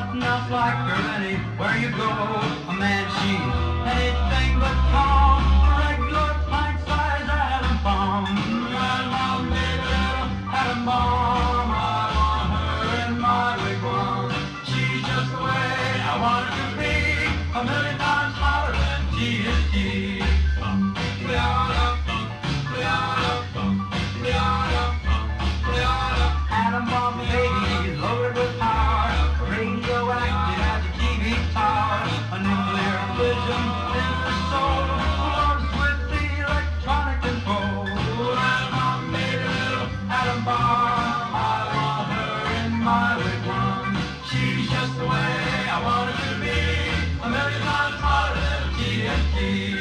nothing else like her anywhere you go. A man, she's anything but calm, a regular pint-sized atom bomb. And my baby little atom bomb, I want her in my wigwam. She's just the way I want her to be, a million times hotter than TNT. Atom bomb baby, loaded with power, radioactive as a TV tower. A nuclear fission in the soul, loves with the electronic control. Atom bomb baby, little atom bomb, I want her in my wigwam. She's just the way I want her to be, a million times hotter than TNT.